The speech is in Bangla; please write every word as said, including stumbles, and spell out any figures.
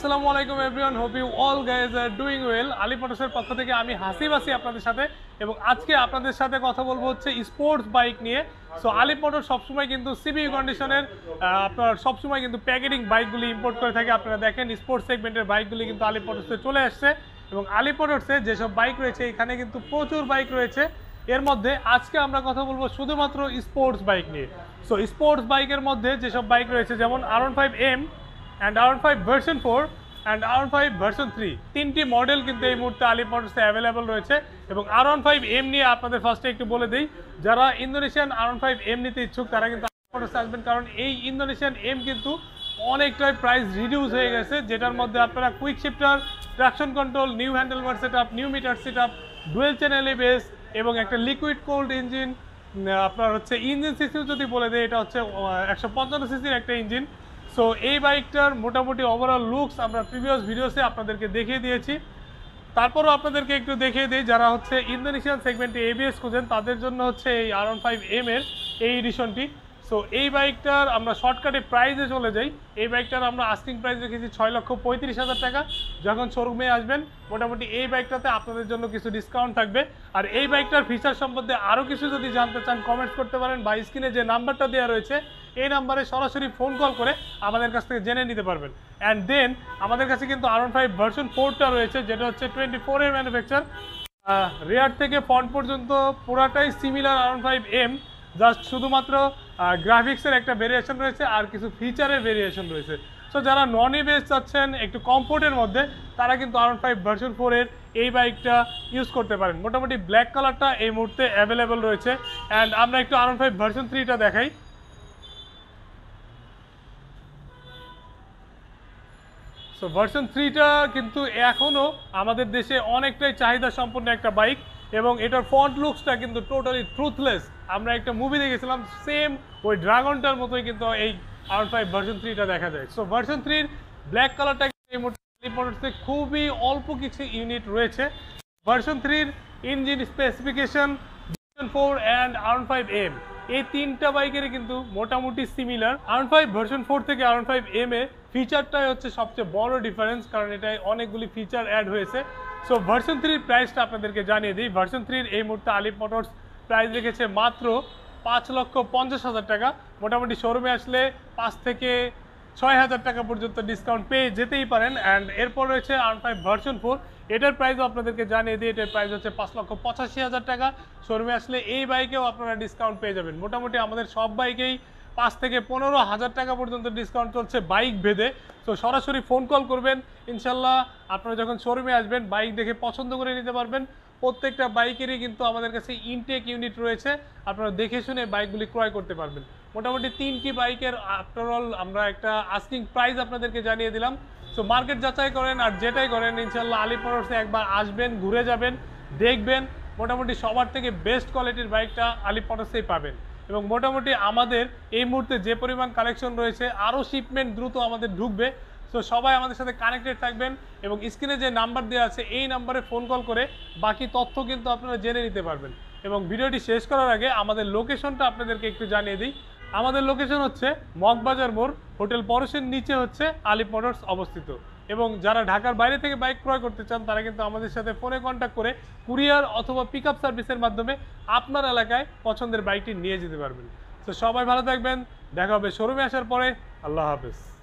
আসসালামু আলাইকুম everyone, hope you all guys are doing well. Alif মোটরসের পক্ষ থেকে আমি হাসিব আছি আপনাদের সাথে, এবং আজকে আপনাদের সাথে কথা বলবো হচ্ছে স্পোর্টস বাইক নিয়ে। সো আলিফ মোটর সবসময় কিন্তু সিবি কন্ডিশনের আপনার সবসময় কিন্তু প্যাকেটিং বাইকগুলি ইম্পোর্ট করে থাকে। আপনারা দেখেন স্পোর্টস সেগমেন্টের বাইকগুলি কিন্তু আলিফ মোটরসে চলে আসছে, এবং আলিফ মোটরসে যেসব বাইক রয়েছে এখানে কিন্তু প্রচুর বাইক রয়েছে। এর মধ্যে আজকে আমরা কথা বলবো শুধুমাত্র স্পোর্টস বাইক নিয়ে। সো স্পোর্টস বাইকের মধ্যে যেসব বাইক রয়েছে যেমন R one five M and R one five version four and R one five version three, তিনটি মডেল কিন্তু এই মুহূর্তে আলিফ মোটরসে অ্যাভেলেবল রয়েছে। এবং আর ওয়ান ফাইভ এম নিয়ে আপনাদের ফার্স্টে একটু বলে দিই, যারা Indonesian R one five M নিতে ইচ্ছুক তারা কিন্তু আলিফ মোটরসে আসবেন, কারণ এই ইন্দোনেশিয়ান এম কিন্তু অনেকটাই প্রাইস রিডিউস হয়ে গেছে, যেটার মধ্যে আপনারা quick shifter, traction control, new handlebar set up, new meter set up, dual channel ABS এবং একটা লিকুইড কোল্ড ইঞ্জিন, আপনার হচ্ছে ইঞ্জিন সিসিও যদি বলে দেয় এটা হচ্ছে একশো পঞ্চান্ন সিসির একটা ইঞ্জিন। সো এই বাইকটার মোটামুটি ওভারঅল লুকস আমরা প্রিভিয়াস ভিডিওসে আপনাদেরকে দেখিয়ে দিয়েছি। তারপরও আপনাদেরকে একটু দেখিয়ে দিই, যারা হচ্ছে ইন্দোনেশিয়ান সেগমেন্টে এবিএস খুঁজেন তাদের জন্য হচ্ছে এই আর ওয়ান ফাইভ এম এর এই এডিশনটি। সো এই বাইকটার আমরা শর্টকাটে প্রাইসে চলে যাই। এই বাইকটার আমরা আস্কিং প্রাইস রেখেছি ছয় লক্ষ পঁয়ত্রিশ হাজার টাকা। যখন শোরুমে আসবেন মোটামুটি এই বাইকটাতে আপনাদের জন্য কিছু ডিসকাউন্ট থাকবে। আর এই বাইকটার ফিচার সম্বন্ধে আরও কিছু যদি জানতে চান কমেন্টস করতে পারেন, বা স্ক্রিনে যে নাম্বারটা দেওয়া রয়েছে এই নাম্বারে সরাসরি ফোন কল করে আমাদের কাছ থেকে জেনে নিতে পারবেন। অ্যান্ড দেন আমাদের কাছে কিন্তু আর ওয়ান ফাইভ ভার্সন ফোরটা রয়েছে, যেটা হচ্ছে টোয়েন্টি ফোর এর ম্যানুফ্যাকচার। রেয়ার থেকে ফ্রন্ট পর্যন্ত পুরাটাই similar R one five M, just শুধুমাত্র গ্রাফিক্সের একটা ভেরিয়েশন রয়েছে আর কিছু ফিচারের ভেরিয়েশন রয়েছে। সো যারা নন এবিএস চাচ্ছেন একটু কমফোর্টের মধ্যে তারা কিন্তু আর ওয়ান ফাইভ ভার্সন ফোরের এই বাইকটা ইউজ করতে পারেন। মোটামুটি ব্ল্যাক কালারটা এই মুহূর্তে অ্যাভেলেবেল রয়েছে। অ্যান্ড আমরা একটু আর ওয়ান ফাইভ ভার্সন থ্রিটা দেখাই। সো ভার্সন থ্রিটা কিন্তু এখনও আমাদের দেশে অনেকটাই চাহিদা সম্পন্ন একটা বাইক, এবং এটার ফ্রন্ট লুকসটা কিন্তু টোটালি ট্রুথলেস। আমরা একটা মুভি দেখেছিলাম সেম ওই ড্রাগনটার মতোই কিন্তু এই আর ওয়ান ফাইভ ভার্সন থ্রিটা দেখা যায়। সো ভার্সন থ্রির ব্ল্যাক কালারটা এই মুহূর্তে খুবই অল্প কিছু ইউনিট রয়েছে। ভার্সন থ্রির engine specification, version four and R one five M এই তিনটা বাইকেরই কিন্তু মোটামুটি similar. R one five version four থেকে আর ওয়ান ফাইভ এম এ ফিচারটাই হচ্ছে সবচেয়ে বড় ডিফারেন্স, কারণ এটায় অনেকগুলি ফিচার অ্যাড হয়েছে। সো ভার্সন থ্রির প্রাইসটা আপনাদেরকে জানিয়ে দিই। ভার্সন থ্রির এই মুহূর্তে আলিফ মোটরস প্রাইস রেখেছে মাত্র পাঁচ লক্ষ পঞ্চাশ হাজার টাকা। মোটামুটি শোরুমে আসলে পাঁচ থেকে ছয় হাজার টাকা পর্যন্ত ডিসকাউন্ট পেয়ে যেতেই পারেন। অ্যান্ড এরপর রয়েছে R one five version four, এটার প্রাইসও আপনাদেরকে জানিয়ে দিই। এটার প্রাইস হচ্ছে পাঁচ লক্ষ পঁচাশি হাজার টাকা। শোরুমে আসলে এই বাইকেও আপনারা ডিসকাউন্ট পেয়ে যাবেন। মোটামুটি আমাদের সব বাইকেই পাঁচ থেকে পনেরো হাজার টাকা পর্যন্ত ডিসকাউন্ট চলছে বাইক ভেদে। তো সরাসরি ফোন কল করবেন, ইনশাল্লাহ আপনারা যখন শোরুমে আসবেন বাইক দেখে পছন্দ করে নিতে পারবেন। প্রত্যেকটা বাইকেরই কিন্তু আমাদের কাছে ইনটেক ইউনিট রয়েছে, আপনারা দেখে শুনে বাইকগুলি ক্রয় করতে পারবেন। মোটামুটি তিনটি বাইকের আফটারঅল আমরা একটা আস্কিং প্রাইস আপনাদেরকে জানিয়ে দিলাম। সো মার্কেট যাচাই করেন আর যেটাই করেন ইনশাল্লাহ আলিফ মোটরসে একবার আসবেন, ঘুরে যাবেন, দেখবেন। মোটামুটি সবার থেকে বেস্ট কোয়ালিটির বাইকটা আলিফ মোটরসেই পাবেন। এবং মোটামুটি আমাদের এই মুহূর্তে যে পরিমাণ কালেকশন রয়েছে আরও শিপমেন্ট দ্রুত আমাদের ঢুকবে। সো সবাই আমাদের সাথে কানেক্টেড থাকবেন, এবং স্ক্রিনে যে নাম্বার দেওয়া আছে এই নাম্বারে ফোন কল করে বাকি তথ্য কিন্তু আপনারা জেনে নিতে পারবেন। এবং ভিডিওটি শেষ করার আগে আমাদের লোকেশনটা আপনাদেরকে একটু জানিয়ে দিই। আমাদের লোকেশন হচ্ছে মগবাজার মোড়, হোটেল পরশের নিচে হচ্ছে আলিফ মোটরস অবস্থিত। এবং যারা ঢাকার বাইরে থেকে বাইক ক্রয় করতে চান তারা কিন্তু আমাদের সাথে ফোনে কন্ট্যাক্ট করে কুরিয়ার অথবা পিক আপ সার্ভিসের মাধ্যমে আপনার এলাকায় পছন্দের বাইকটি নিয়ে যেতে পারবেন। তো সবাই ভালো থাকবেন, দেখা হবে শোরুমে আসার পরে। আল্লাহ হাফেজ।